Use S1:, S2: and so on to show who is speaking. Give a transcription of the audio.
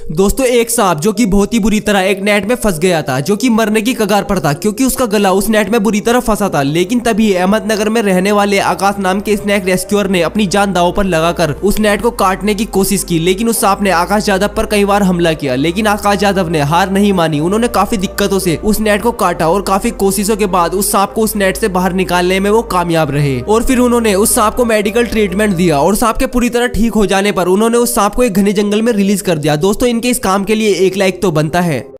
S1: दोस्तों एक सांप जो कि बहुत ही बुरी तरह एक नेट में फंस गया था, जो कि मरने की कगार पर था क्योंकि उसका गला उस नेट में बुरी तरह फंसा था। लेकिन तभी अहमदनगर में रहने वाले आकाश नाम के स्नेक रेस्क्यूअर ने अपनी जान दांव पर लगाकर उस नेट को काटने की कोशिश की, लेकिन उस सांप ने आकाश यादव पर कई बार हमला किया। लेकिन आकाश यादव ने हार नहीं मानी। उन्होंने काफी दिक्कतों से उस नेट को काटा और काफी कोशिशों के बाद उस सांप को उस नेट से बाहर निकालने में वो कामयाब रहे। और फिर उन्होंने उस सांप को मेडिकल ट्रीटमेंट दिया और सांप के पूरी तरह ठीक हो जाने पर उन्होंने उस सांप को एक घने जंगल में रिलीज कर दिया। दोस्तों इनके इस काम के लिए एक लाइक तो बनता है।